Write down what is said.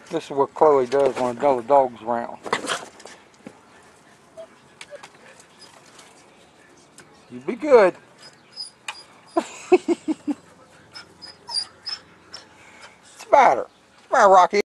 This is what Chloe does when another dog's around. You be good. What's the matter? What's the matter, Rocky?